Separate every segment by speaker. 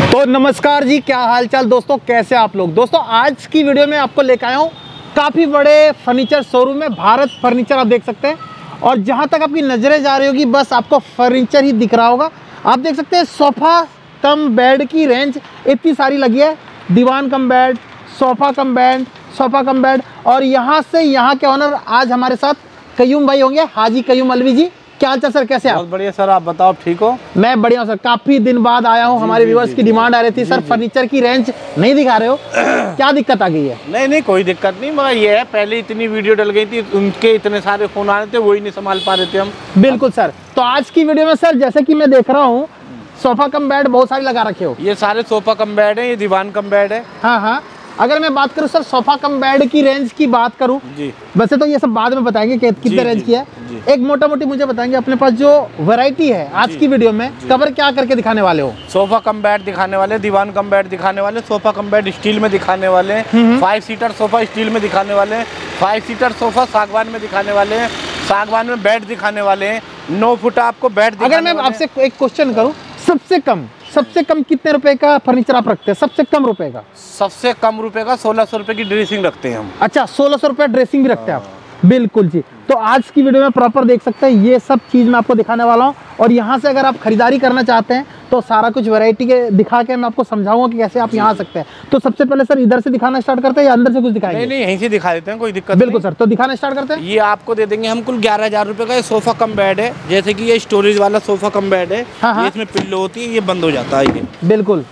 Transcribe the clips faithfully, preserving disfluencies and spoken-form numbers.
Speaker 1: तो नमस्कार जी, क्या हालचाल दोस्तों, कैसे आप लोग। दोस्तों आज की वीडियो में आपको लेकर आया हूँ काफ़ी बड़े फर्नीचर शोरूम में, भारत फर्नीचर आप देख सकते हैं। और जहाँ तक आपकी नज़रें जा रही होगी बस आपको फर्नीचर ही दिख रहा होगा। आप देख सकते हैं सोफ़ा कम बेड की रेंज इतनी सारी लगी है, दीवान cum bed, sofa cum bed, sofa cum bed. और यहाँ से यहाँ के ऑनर आज हमारे साथ कयूम भाई होंगे, हाजी कयूम अलवी जी। क्या हाल चाल सर, कैसे आप?
Speaker 2: बहुत बढ़िया सर, आप बताओ, ठीक हो?
Speaker 1: मैं बढ़िया हूँ सर, काफी दिन बाद आया हूँ। हमारे व्यूअर्स की डिमांड आ रही थी, सर फर्नीचर की रेंज नहीं दिखा रहे हो, क्या दिक्कत आ गई है?
Speaker 2: नहीं नहीं, कोई दिक्कत नहीं, मगर ये है पहले इतनी वीडियो डल गई थी, उनके इतने सारे फोन आ रहे थे, वही नहीं संभाल पा रहे थे हम।
Speaker 1: बिल्कुल सर, तो आज की वीडियो में सर जैसे कि मैं देख रहा हूँ सोफा कम बेड बहुत सारी लगा रखे हो।
Speaker 2: ये सारे सोफा कम बेड है, ये दीवान कम बेड है।
Speaker 1: हाँ हाँ, अगर मैं बात करूँ सर सोफा कम बेड की रेंज की बात करूँ
Speaker 2: जी,
Speaker 1: वैसे तो ये सब बाद में बताएंगे कि कितने रेंज की है। एक मोटा मोटी मुझे बताएंगे अपने पास जो वैरायटी है आज की वीडियो में कवर क्या करके दिखाने वाले हो?
Speaker 2: सोफा कम बेड दिखाने वाले, दीवान कम बेड दिखाने वाले, सोफा कम बेड स्टील में दिखाने वाले, फाइव सीटर सोफा स्टील में दिखाने वाले, फाइव सीटर सोफा सागवान में दिखाने वाले, सागवान में बेड दिखाने वाले, नौ फुट आपको बेड।
Speaker 1: अगर मैं आपसे एक क्वेश्चन करूँ, सबसे कम सबसे कम कितने रुपए का फर्नीचर आप रखते हैं? सबसे कम रुपए का?
Speaker 2: सबसे कम रुपए का सोलह सौ रुपए की ड्रेसिंग रखते हैं हम।
Speaker 1: अच्छा, सोलह सौ रुपए ड्रेसिंग भी रखते हैं आप? बिल्कुल जी। तो आज की वीडियो में प्रॉपर देख सकते हैं, ये सब चीज़ मैं आपको दिखाने वाला हूँ। और यहाँ से अगर आप खरीदारी करना चाहते हैं तो सारा कुछ वैरायटी के दिखा के मैं आपको समझाऊंगा कि कैसे आप यहाँ आ सकते हैं। तो सबसे पहले सर इधर से दिखाना स्टार्ट करते हैं या अंदर से कुछ दिखाएंगे?
Speaker 2: नहीं नहीं, यहीं से दिखा देते हैं, कोई दिक्कत
Speaker 1: बिल्कुल सर, तो दिखाना स्टार्ट करते हैं।
Speaker 2: ये आपको दे देंगे हम कुल ग्यारह हजार रुपए का। ये सोफा कम बेड है, जैसे कि ये स्टोरेज वाला सोफा कम बेड है।
Speaker 1: हाँ हाँ।
Speaker 2: ये इसमें पिल्लो होती है, ये बंद हो जाता है ये।
Speaker 1: बिल्कुल,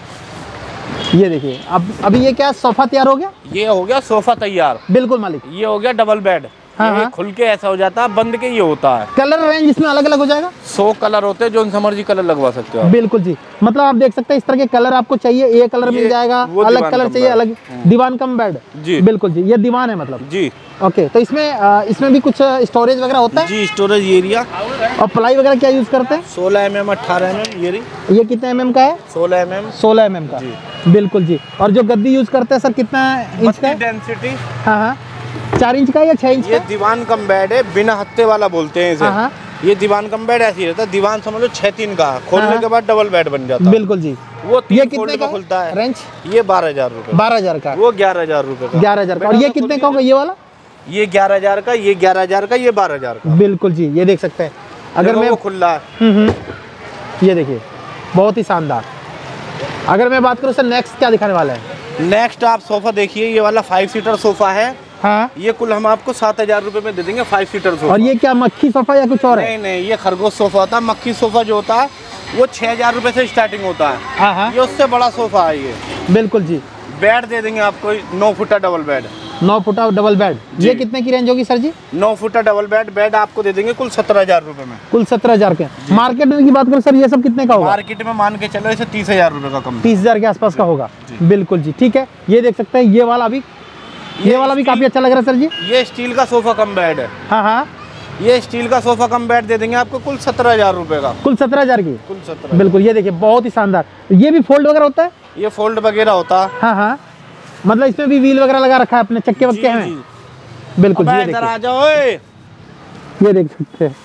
Speaker 1: ये देखिए अब अभी ये क्या सोफा तैयार हो गया?
Speaker 2: ये हो गया सोफा तैयार।
Speaker 1: बिल्कुल मालिक।
Speaker 2: ये हो गया डबल बेड।
Speaker 1: हाँ
Speaker 2: ये
Speaker 1: हाँ।
Speaker 2: खुल के ऐसा हो जाता है, बंद के ये होता है।
Speaker 1: कलर रेंज इसमें अलग अलग हो जाएगा?
Speaker 2: सौ कलर होते हैं, जो उनसे मर्जी कलर लगवा सकते हो आप।
Speaker 1: बिल्कुल जी, मतलब आप देख सकते हैं इस तरह के कलर आपको चाहिए, ये कलर मिल जाएगा, अलग कलर चाहिए अलग। दीवान कम बेड
Speaker 2: जी,
Speaker 1: बिल्कुल जी, ये दीवान है मतलब
Speaker 2: जी।
Speaker 1: ओके, तो इसमें आ, इसमें भी कुछ स्टोरेज वगैरह होता है
Speaker 2: जी, स्टोरेज एरिया।
Speaker 1: और प्लाई वगैरह क्या यूज करते हैं?
Speaker 2: सोलह एम एम, अठारह एम एम। ये
Speaker 1: ये कितने एम एम का है?
Speaker 2: सोलह एम एम।
Speaker 1: सोलह एम एम का
Speaker 2: जी।
Speaker 1: बिल्कुल जी। और जो गद्दी यूज करते हैं सर कितना इंच का है?
Speaker 2: डेंसिटी
Speaker 1: हाँ हाँ, चार इंच का या छह इंच का?
Speaker 2: ये दीवान कम बेड है, बिना हत्ते वाला बोलते हैं इसे।
Speaker 1: हाँ हाँ।
Speaker 2: ये दीवान कम बेड ऐसे ही रहता है, दीवान समझ लो छह तीन का, खोलने
Speaker 1: हाँ।
Speaker 2: के बाद डबल बेड बन जाता है।
Speaker 1: बिल्कुल जी।
Speaker 2: वो
Speaker 1: ये
Speaker 2: तीन
Speaker 1: कितने
Speaker 2: फोल्ड
Speaker 1: का
Speaker 2: में खुलता है
Speaker 1: रेंज?
Speaker 2: ये बारह हजार रुपए।
Speaker 1: बारह हजार का?
Speaker 2: वो ग्यारह हजार रुपए का।
Speaker 1: ग्यारह हजार का। और ये कितने का होगा ये वाला?
Speaker 2: ये ग्यारह हजार का, ये ग्यारह हजार का, ये बारह हजार का।
Speaker 1: बिल्कुल जी, ये देख सकते हैं। अगर मैं
Speaker 2: वो खुला है।
Speaker 1: हम्म हम्म, ये देखिए बहुत ही शानदार। अगर मैं बात करूँ सर नेक्स्ट क्या दिखाने वाला है?
Speaker 2: नेक्स्ट आप सोफा देखिए, ये वाला फाइव सीटर सोफा है।
Speaker 1: हाँ,
Speaker 2: ये कुल हम आपको सात हजार रुपए में दे देंगे, फाइव सीटर सोफा।
Speaker 1: और ये क्या मक्खी सोफा या कुछ और है?
Speaker 2: नहीं नहीं, ये खरगोश सोफा होता है। मक्खी सोफा जो होता है वो छह हजार रुपए से स्टार्टिंग होता है।
Speaker 1: हाँ हाँ,
Speaker 2: ये उससे बड़ा सोफा है ये।
Speaker 1: बिल्कुल जी।
Speaker 2: बेड दे देंगे आपको नौ फुटा डबल बेड।
Speaker 1: नौ फुटा डबल बेड, ये कितने की रेंज होगी सर जी?
Speaker 2: नौ फुटा डबल बेड बेड आपको दे देंगे कुल सत्रह हजार रुपए में।
Speaker 1: कुल सत्रह हजार के। मार्केट में की बात करूँ सर ये सब कितने का होगा?
Speaker 2: मार्केट में मान के चलो इसे तीस हजार रुपए का कम।
Speaker 1: तीस हजार के आसपास का होगा। बिल्कुल जी, ठीक है। ये देख सकते हैं, ये वाला भी ये, ये वाला भी काफी अच्छा लग रहा है सर जी।
Speaker 2: ये स्टील का सोफा कम बेड है।
Speaker 1: हाँ हाँ,
Speaker 2: ये स्टील का सोफा कम बेड दे देंगे आपको कुल सत्रह हजार रुपए का।
Speaker 1: कुल सत्रह हजार की?
Speaker 2: कुल सत्रह।
Speaker 1: बिल्कुल, ये देखिए बहुत ही शानदार। ये भी फोल्ड वगैरह होता है?
Speaker 2: ये फोल्ड वगैरह होता है।
Speaker 1: हाँ हाँ, मतलब इसमें भी व्हील वगैरह लगा रखा है, अपने चक्के वक्के हैं? बिल्कुल जी, ये
Speaker 2: इधर आ
Speaker 1: देखिए,
Speaker 2: जाओ। ओए,
Speaker 1: ये देख सकते हैं,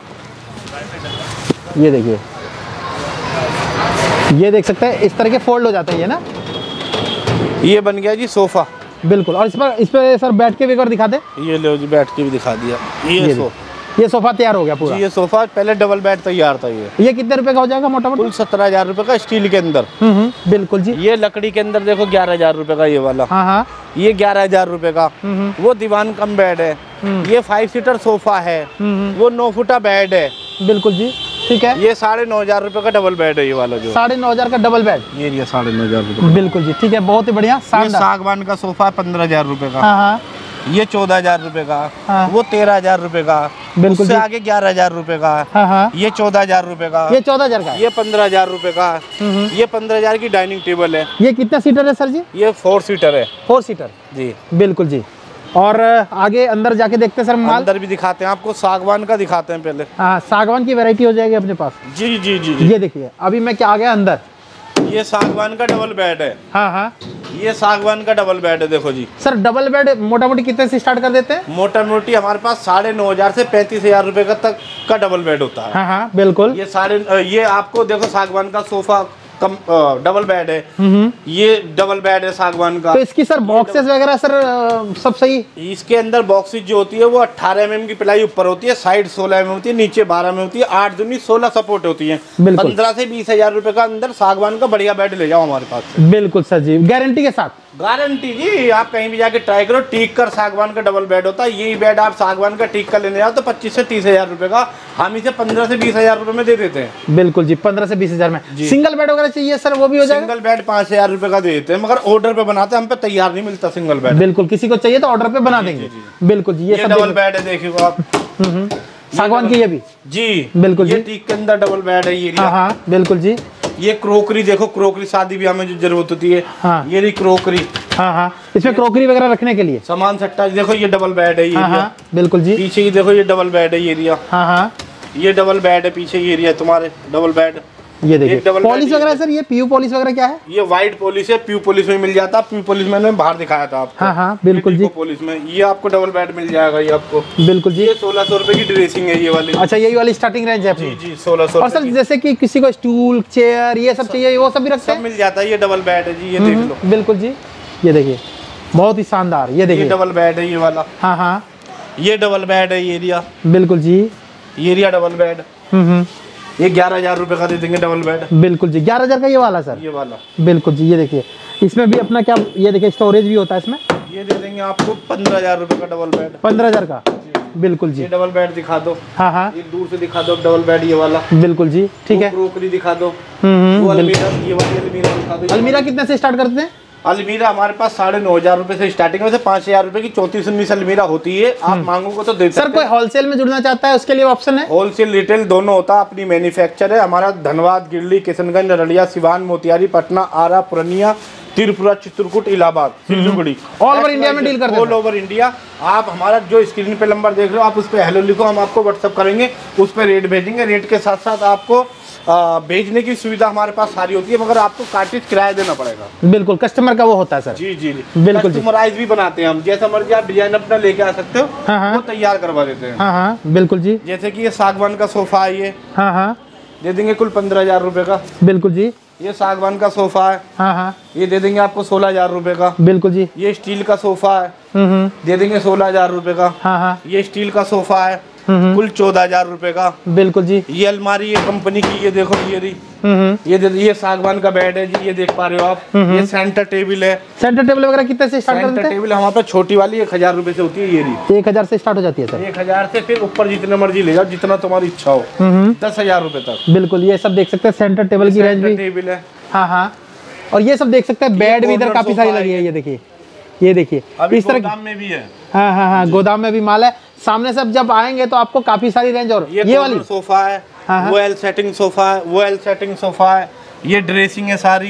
Speaker 1: ये देखिए, ये देख सकते हैं इस तरह के फोल्ड हो जाता है ये ना।
Speaker 2: ये बन गया जी सोफा।
Speaker 1: बिल्कुल, और इस पर इस पे सर बैठ के भी एक बार दिखा दे।
Speaker 2: ये लो जी, बैठ के भी दिखा दिया। ये,
Speaker 1: ये
Speaker 2: सो
Speaker 1: ये सोफा तैयार हो गया पूरा?
Speaker 2: जी, ये सोफा पहले डबल बेड तैयार था। ये
Speaker 1: ये कितने रुपए का हो जाएगा मोटा मोटा?
Speaker 2: कुल सत्रह हजार रुपए का स्टील के अंदर।
Speaker 1: हम्म हम्म, बिल्कुल जी।
Speaker 2: ये लकड़ी के अंदर देखो ग्यारह हजार रुपए का ये वाला।
Speaker 1: हाँ हाँ,
Speaker 2: ये ग्यारह हजार रुपए का। वो दीवान कम बेड है। ये फाइव सीटर सोफा है। वो नौ फुटा बेड है।
Speaker 1: बिल्कुल जी, ठीक है।
Speaker 2: ये साढ़े नौ हजार रुपए का डबल बेड है ये वाला जो।
Speaker 1: साढ़े नौ हजार का डबल बेड?
Speaker 2: ये ये साढ़े नौ हजार रुपए।
Speaker 1: बिल्कुल जी, ठीक है, बहुत ही बढ़िया
Speaker 2: ये
Speaker 1: शानदार।
Speaker 2: सागवान का सोफा है पंद्रह हजार रुपए का।
Speaker 1: हाँ हाँ,
Speaker 2: ये चौदह हजार रुपए का।
Speaker 1: हाँ।
Speaker 2: वो तेरह हजार रुपए का।
Speaker 1: बिल्कुल
Speaker 2: उससे
Speaker 1: जी।
Speaker 2: आगे ग्यारह हजार रुपए का।
Speaker 1: हाँ हाँ,
Speaker 2: ये चौदह हजार रुपए का।
Speaker 1: ये चौदह हजार का?
Speaker 2: ये पंद्रह हजार रुपए का।
Speaker 1: हम्म,
Speaker 2: ये पंद्रह हजार की डाइनिंग टेबल है।
Speaker 1: ये कितना सीटर है सर जी?
Speaker 2: ये फोर सीटर है।
Speaker 1: फोर सीटर
Speaker 2: जी,
Speaker 1: बिल्कुल जी। और आगे अंदर जाके देखते हैं सर माल।
Speaker 2: अंदर भी दिखाते हैं आपको, सागवान का दिखाते हैं पहले।
Speaker 1: हाँ, सागवान की वैरायटी हो जाएगी अपने पास।
Speaker 2: जी जी जी जी।
Speaker 1: ये देखिए, अभी मैं क्या आ गया अंदर।
Speaker 2: ये सागवान का डबल बेड है।
Speaker 1: हाँ हाँ,
Speaker 2: ये सागवान का डबल बेड है। देखो जी
Speaker 1: सर डबल बेड मोटा मोटी कितने से स्टार्ट कर देते हैं?
Speaker 2: मोटा मोटी हमारे पास साढ़े नौ हजार से पैंतीस हजार रुपए का तक का डबल बेड होता है।
Speaker 1: हाँ हाँ, बिल्कुल।
Speaker 2: ये साढ़े ये आपको देखो सागवान का सोफा कम डबल बेड है, ये डबल बेड है सागवान का।
Speaker 1: तो इसकी सर बॉक्सेस वगैरह सर अ, सब सही?
Speaker 2: इसके अंदर बॉक्सेस जो होती है वो अठारह एम एम की प्लाई ऊपर होती है, साइड सोलह एम एम होती है, नीचे बारह में होती है, आठ दूनी सोलह सपोर्ट होती है। पंद्रह से बीस हजार रुपए का अंदर सागवान का बढ़िया बेड ले जाओ हमारे पास से।
Speaker 1: बिल्कुल सर जी, गारंटी के साथ।
Speaker 2: गारंटी जी, आप कहीं भी जाके ट्राई करो, टीक कर सागवान का डबल बेड होता है। यही बेड आप सागवान का टीक कर लेने जाओ तो पच्चीस से तीस हजार रुपए का हम इसे पंद्रह से बीस हजार रुपए में दे देते हैं।
Speaker 1: बिल्कुल जी, पंद्रह से बीस हजार में। सिंगल बेड वगैरह चाहिए सर वो भी हो जाएगा?
Speaker 2: सिंगल बेड पाँच हजार रुपए का दे देते हैं, मगर ऑर्डर पे बनाते हैं, हम पे तैयार नहीं मिलता सिंगल बेड।
Speaker 1: बिल्कुल, किसी को चाहिए तो ऑर्डर पे बना देंगे। बिल्कुल जी, ये,
Speaker 2: ये डबल बेड है, देखिए आप
Speaker 1: सागवान की ये भी
Speaker 2: जी।
Speaker 1: बिल्कुल
Speaker 2: ये
Speaker 1: जी,
Speaker 2: टीक के अंदर डबल बेड है ये।
Speaker 1: हाँ हाँ बिल्कुल जी।
Speaker 2: ये क्रोकरी देखो, क्रोकरी शादी ब्याह में जो जरूरत होती है,
Speaker 1: हाँ।
Speaker 2: ये रही क्रोकरी।
Speaker 1: हाँ हाँ, इसमें क्रोकरी वगैरह रखने के लिए
Speaker 2: सामान सट्टा देखो, ये डबल बेड है ये।
Speaker 1: हाँ हाँ बिल्कुल जी।
Speaker 2: पीछे ये देखो, ये डबल बेड है ये एरिया।
Speaker 1: हाँ हाँ,
Speaker 2: ये डबल बेड है, पीछे ये एरिया तुम्हारे डबल बेड।
Speaker 1: ये देखिए पॉलिश वगैरह सर, ये पीयू पॉलिश वगैरह क्या है?
Speaker 2: ये व्हाइट पॉलिश है, प्यू पॉलिश में मिल जाता है। प्यू पॉलिश मैंने बाहर दिखाया था आपको।
Speaker 1: हाँ हाँ बिल्कुल जी।
Speaker 2: पॉलिश में ये आपको डबल बेड मिल जाएगा ये आपको।
Speaker 1: बिल्कुल जी।
Speaker 2: ये सोलह सौ रुपए की ड्रेसिंग है ये वाली।
Speaker 1: अच्छा, यही वाली स्टार्टिंग रेंज है अपनी?
Speaker 2: जी जी, सोलह सौ।
Speaker 1: और सर जैसे कि किसी को स्टूल चेयर ये सब चाहिए, वो सब भी रखते
Speaker 2: सब
Speaker 1: हैं?
Speaker 2: मिल जाता है। ये डबल बेड है जी, ये देख लो।
Speaker 1: बिल्कुल जी, ये देखिए बहुत ही शानदार, ये देखिए
Speaker 2: डबल बेड है ये वाला।
Speaker 1: हाँ हाँ,
Speaker 2: ये डबल बेड है ये एरिया।
Speaker 1: बिल्कुल जी,
Speaker 2: ये एरिया डबल बेड।
Speaker 1: हम्म हम्म,
Speaker 2: ये ग्यारह हजार रुपए का दे देंगे डबल बेड।
Speaker 1: बिल्कुल जी, ग्यारह हजार का ये वाला सर?
Speaker 2: ये वाला
Speaker 1: बिल्कुल जी, ये देखिए इसमें भी अपना क्या, ये देखिए स्टोरेज भी होता है इसमें।
Speaker 2: ये दे देंगे आपको पंद्रह हजार रुपए का डबल बेड।
Speaker 1: पंद्रह हजार का? बिल्कुल जी।
Speaker 2: ये डबल बेड दिखा दो।
Speaker 1: हाँ हाँ,
Speaker 2: ये दूर से दिखा दो डबल बेड ये वाला।
Speaker 1: बिल्कुल जी, ठीक है।
Speaker 2: क्रोकरी दिखा दो।
Speaker 1: हम्म,
Speaker 2: वो अलमीरा, ये वाली अलमीरा दिखा दो।
Speaker 1: अलमीरा कितने से स्टार्ट करते हैं?
Speaker 2: अलमीरा हमारे पास साढ़े नौ हजार रुपए से स्टार्टिंग में से पाँच हजार रुपए की चौंतीस उन्नीस अलमीरा होती है। आप मांगोगे तो दे सकते
Speaker 1: सर कोई होलसेल में जुड़ना चाहता है उसके लिए ऑप्शन है?
Speaker 2: होलसेल रिटेल दोनों होता है, अपनी मैन्युफैक्चर है हमारा। Dhanbad, Girli, Kishanganj, Radiya, Siwan, Motihari, Patna, Arrah, Purnia, Tripura, Chitrakoot, Allahabad, Siliguri,
Speaker 1: all over India में डील करते हैं।
Speaker 2: All over India. आप हमारा जो स्क्रीन पे नंबर देख रहे हो, आप उस पर हेलो लिखो, हम आपको व्हाट्सअप करेंगे, उस पर रेट भेजेंगे। रेट के साथ साथ आपको आ, भेजने की सुविधा हमारे पास सारी होती है, मगर आपको कार्टेज किराया देना पड़ेगा।
Speaker 1: बिल्कुल, कस्टमर का वो होता है सर।
Speaker 2: जी जी जी,
Speaker 1: बिल्कुल जी।
Speaker 2: कस्टमराइज भी बनाते हैं हम, जैसा मर्जी आप डिजाइन अपना लेके आ सकते हो।
Speaker 1: हाँ हाँ,
Speaker 2: वो तैयार करवा देते हैं।
Speaker 1: हाँ हाँ बिल्कुल जी।
Speaker 2: जैसे कि ये सागवान का सोफा है, ये
Speaker 1: हाँ हाँ,
Speaker 2: दे देंगे कुल पंद्रह हजार रुपए का।
Speaker 1: बिल्कुल जी।
Speaker 2: ये सागवान का सोफा है,
Speaker 1: हाँ हाँ,
Speaker 2: ये दे देंगे आपको सोलह हजार रुपए का।
Speaker 1: बिल्कुल जी।
Speaker 2: ये स्टील का सोफा है,
Speaker 1: हम्म हम्म,
Speaker 2: दे देंगे सोलह हजार रुपए का।
Speaker 1: हाँ हाँ,
Speaker 2: ये स्टील का सोफा है,
Speaker 1: हम्म
Speaker 2: कुल चौदह हजार रुपए का।
Speaker 1: बिल्कुल जी।
Speaker 2: ये अलमारी ये कंपनी की, ये देखो ये रही।
Speaker 1: हम्म,
Speaker 2: ये दे, ये सागवान का बेड है जी, ये देख पा रहे हो आप। ये सेंटर टेबल है।
Speaker 1: सेंटर टेबल वगैरह कितने से स्टार्ट
Speaker 2: सेंटर
Speaker 1: करते हैं?
Speaker 2: टेबल हमारे पास छोटी वाली एक हजार रुपए से होती है, ये रही।
Speaker 1: एक हजार से स्टार्ट हो जाती है सर?
Speaker 2: एक हजार से फिर ऊपर जितने मर्जी ले जाओ, जितना तुम्हारी इच्छा हो,
Speaker 1: हम्म,
Speaker 2: दस हजार रुपए तक।
Speaker 1: बिल्कुल, ये सब देख सकते हैं सेंटर टेबल की रेंज भी।
Speaker 2: टेबल है,
Speaker 1: हाँ हाँ, और ये सब देख सकते हैं बेड भी इधर काफी सारी लगी है। ये देखिए, ये देखिए
Speaker 2: अभी
Speaker 1: इस तरह
Speaker 2: गोदाम में भी है।
Speaker 1: हाँ हाँ हाँ, गोदाम में भी माल है। सामने से अब जब आएंगे तो आपको काफी सारी रेंज। और
Speaker 2: ये,
Speaker 1: ये वाली
Speaker 2: सोफा है,
Speaker 1: हाँ हाँ,
Speaker 2: वो एल सेटिंग सोफा है, वो एल सेटिंग सोफा है। ये ड्रेसिंग है सारी।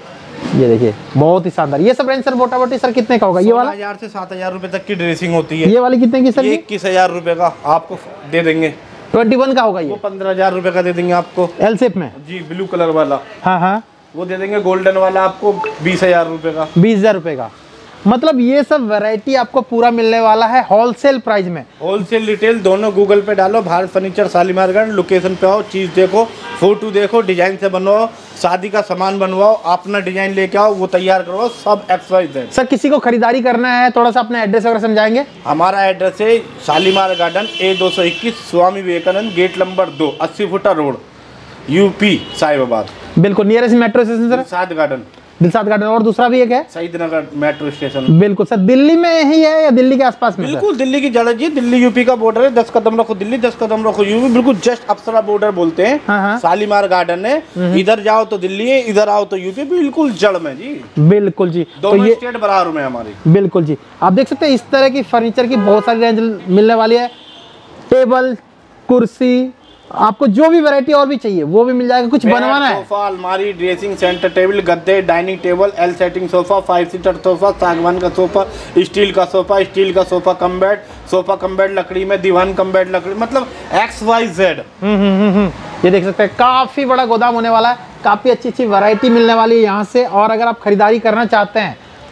Speaker 1: ये देखिए बहुत ही शानदार। ये सब रेंज सर मोटा मोटी सर कितने का होगा? ये वाला
Speaker 2: हजार से सात हजार रुपए तक की ड्रेसिंग होती है।
Speaker 1: ये वाली कितने की सर?
Speaker 2: ये इक्कीस हजार रुपए का आपको दे देंगे।
Speaker 1: ट्वेंटी वन का होगा ये?
Speaker 2: वो पंद्रह हजार रुपए का दे देंगे आपको,
Speaker 1: एल शेप में।
Speaker 2: जी ब्लू कलर वाला।
Speaker 1: हाँ हाँ,
Speaker 2: वो दे देंगे गोल्डन वाला आपको बीस हजार रुपए का।
Speaker 1: बीस हजार रुपए का। मतलब ये सब वैरायटी आपको पूरा मिलने वाला है होलसेल प्राइस में।
Speaker 2: होलसेल रिटेल दोनों गूगल पे डालो, भारत फर्नीचर शालीमारगंज, लोकेशन पे आओ, चीज देखो, फोटो देखो, डिजाइन से बनवाओ, शादी का सामान बनवाओ, अपना डिजाइन लेके आओ, वो तैयार करवाओ, सब एक्स वाई जेड।
Speaker 1: सर किसी को खरीदारी करना है, थोड़ा सा अपना एड्रेस वगैरह समझाएंगे?
Speaker 2: हमारा एड्रेस है शालीमार गार्डन, ए दो सौ इक्कीस, स्वामी विवेकानंद, गेट नंबर दो, अस्सी फुटा रोड, यूपी साहिबाबाद।
Speaker 1: बिल्कुल, nearest metro station sir?
Speaker 2: Dilshad garden.
Speaker 1: Dilshad garden. और दूसरा भी एक है
Speaker 2: शहीद नगर मेट्रो स्टेशन।
Speaker 1: बिल्कुल सर। दिल्ली में ही है या दिल्ली के आसपास में?
Speaker 2: बिल्कुल दिल्ली की जड़ जी, दिल्ली यूपी का बॉर्डर है। दस कदम रखो दिल्ली, दस कदम रखो यूपी, बिल्कुल जस्ट अप्सरा बॉर्डर बोलते हैं।
Speaker 1: हाँ हाँ,
Speaker 2: शालीमार गार्डन है, इधर जाओ तो दिल्ली है, इधर आओ तो यूपी, बिल्कुल जड़ में जी।
Speaker 1: बिल्कुल जी।
Speaker 2: दोनों
Speaker 1: तो ये
Speaker 2: स्टेट बराबर में हमारी।
Speaker 1: बिल्कुल जी, आप देख सकते हैं इस तरह की फर्नीचर की बहुत सारी रेंज मिलने वाली है। टेबल, कुर्सी, आपको जो भी वैरायटी और भी चाहिए वो भी मिल जाएगा। कुछ बनवाना है?
Speaker 2: सोफा, अलमारी, ड्रेसिंग, सेंटर टेबल, गद्दे, dining table, L setting sofa, five seater sofa, सागवान का सोफा, स्टील का सोफा, स्टील का sofa cum bed, sofa cum bed लकड़ी में, दीवान कम बेड लकड़ी, मतलब एक्स वाई जेड।
Speaker 1: हम्म हम्म हम्म, ये देख सकते हैं काफी बड़ा गोदाम होने वाला है, काफी अच्छी अच्छी वैरायटी मिलने वाली है यहाँ से। और अगर आप खरीदारी करना चाहते हैं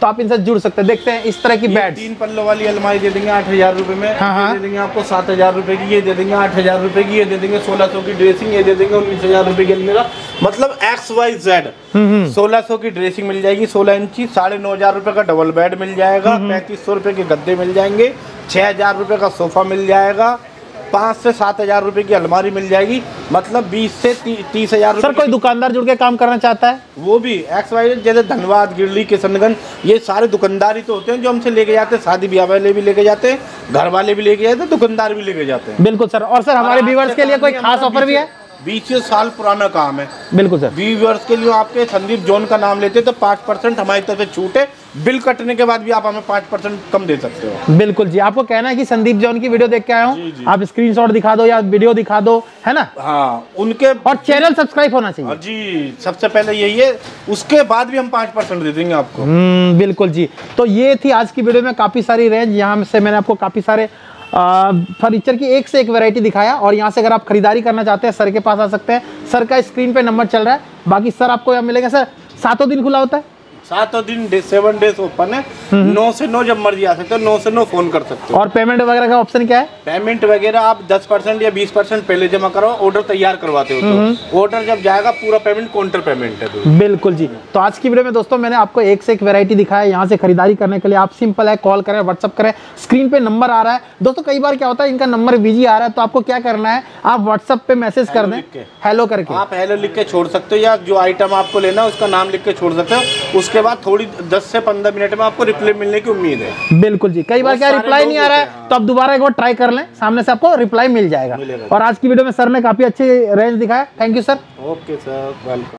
Speaker 1: तो आप इनसे जुड़ सकते हैं। देखते हैं इस तरह की बेड,
Speaker 2: तीन पल्लों वाली अलमारी दे देंगे आठ हजार रुपए में।
Speaker 1: हाँ, हाँ।
Speaker 2: ये दे देंगे आपको सात हजार रुपए की, ये दे देंगे आठ हजार रुपए की, ये दे देंगे सोलह सौ की ड्रेसिंग, ये दे देंगे उन्नीस हजार रुपए की अलमीरा। मतलब एक्स वाई जेड सोलह सौ की ड्रेसिंग मिल जाएगी, सोलह इंची, साढ़े नौ हजार रुपए का डबल बेड मिल जाएगा, पैंतीस सौ रुपए के गद्दे मिल जाएंगे, छह हजार रुपए का सोफा मिल जाएगा, पाँच से सात हजार रुपए की अलमारी मिल जाएगी। मतलब बीस से ती, तीस हजार।
Speaker 1: सर कोई दुकानदार जुड़ के काम करना चाहता है
Speaker 2: वो भी एक्स वाई, जैसे धनबाद, गिरली, किशनगंज, ये सारे दुकानदार ही तो होते हैं जो हमसे लेके जाते हैं। शादी ब्याह वाले भी लेके जाते हैं, घर वाले भी लेके जाते हैं, दुकानदार भी लेके जाते हैं।
Speaker 1: बिल्कुल सर। और सर हमारे व्यूअर्स के लिए कोई खास ऑफर भी है?
Speaker 2: बीस साल पुराना काम है।
Speaker 1: बिल्कुल सर।
Speaker 2: व्यूअर्स के लिए आपके संदीप जोन का नाम लेते हैं तो पाँच परसेंट हमारी तरफ से छूट है। बिल कटने के बाद भी आप हमें पाँच परसेंट कम दे सकते हो।
Speaker 1: बिल्कुल जी। आपको कहना है कि संदीप जॉन की वीडियो देख के आया हूँ, आप स्क्रीनशॉट दिखा दो या वीडियो दिखा दो, है ना?
Speaker 2: हाँ, उनके
Speaker 1: और चैनल सब्सक्राइब होना चाहिए जी,
Speaker 2: सबसे पहले यही है। उसके बाद भी हम पाँच परसेंट दे देंगे आपको।
Speaker 1: हम्म, बिल्कुल जी। तो ये थी आज की वीडियो में काफी सारी रेंज, यहाँ से मैंने आपको काफी सारे फर्नीचर की एक से एक वैरायटी दिखाया। और यहाँ से अगर आप खरीदारी करना चाहते हैं सर के पास आ सकते हैं। सर का स्क्रीन पे नंबर चल रहा है। बाकी सर आपको यहाँ मिलेगा। सर सातों दिन खुला होता है?
Speaker 2: सातों दिन डे, सेवन डेज ओपन है। नौ से नौ जब मर्जी आ सकते हो, नौ से नौ फोन कर सकते हो।
Speaker 1: और पेमेंट वगैरह का ऑप्शन क्या है?
Speaker 2: पेमेंट वगैरह आप दस परसेंट या बीस परसेंट पहले जमा करो, ऑर्डर तैयार करवाते हो तो ऑर्डर जब जाएगा पूरा पेमेंट काउंटर पेमेंट है।
Speaker 1: बिल्कुल जी। तो आज की वीडियो में दोस्तों मैंने आपको एक से एक वैरायटी दिखाया। यहाँ से खरीदारी करने के लिए आप सिंपल है, कॉल करें, व्हाट्सअप करें, स्क्रीन पे नंबर आ रहा है। दोस्तों कई बार क्या होता है इनका नंबर बिजी आ रहा है, तो आपको क्या करना है, आप व्हाट्सअप पे मैसेज कर दें, हेलो करके।
Speaker 2: आप हेलो लिख के छोड़ सकते हो, या जो आइटम आपको लेना है उसका नाम लिख के छोड़ सकते हो। उसके बाद थोड़ी दस से पंद्रह मिनट में आपको रिप्लाई मिलने की उम्मीद है।
Speaker 1: बिल्कुल जी। कई बार क्या रिप्लाई नहीं आ रहा है तो आप दोबारा एक बार ट्राई कर लें, सामने से आपको रिप्लाई मिल जाएगा। और आज की वीडियो में सर ने काफी अच्छी रेंज दिखाया। Thank you sir.
Speaker 2: Okay sir, welcome.